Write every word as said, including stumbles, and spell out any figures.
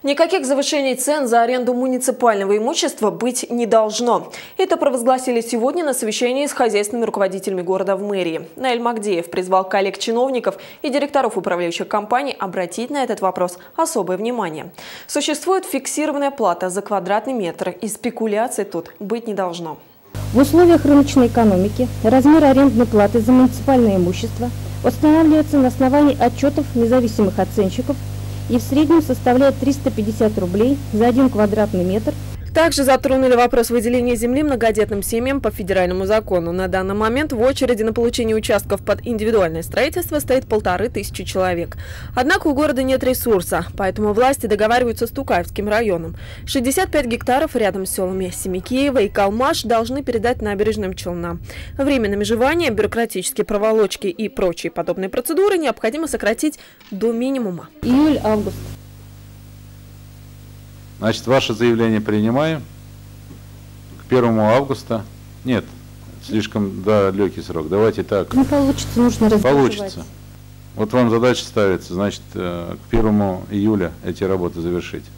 Никаких завышений цен за аренду муниципального имущества быть не должно. Это провозгласили сегодня на совещании с хозяйственными руководителями города в мэрии. Наиль Магдеев призвал коллег-чиновников и директоров управляющих компаний обратить на этот вопрос особое внимание. Существует фиксированная плата за квадратный метр, и спекуляций тут быть не должно. В условиях рыночной экономики размер арендной платы за муниципальное имущество устанавливается на основании отчетов независимых оценщиков и в среднем составляет триста пятьдесят рублей за один квадратный метр. Также затронули вопрос выделения земли многодетным семьям по федеральному закону. На данный момент в очереди на получение участков под индивидуальное строительство стоит полторы тысячи человек. Однако у города нет ресурса, поэтому власти договариваются с Тукаевским районом. шестьдесят пять гектаров рядом с селами Семикеево и Калмаш должны передать набережным Челнам. Время на межевание, бюрократические проволочки и прочие подобные процедуры необходимо сократить до минимума. Июль-август. Значит, ваше заявление принимаем к первому августа. Нет, слишком далекий срок. Давайте так. Не получится, нужно разбирать. Получится. Вот вам задача ставится, значит, к первому июля эти работы завершить.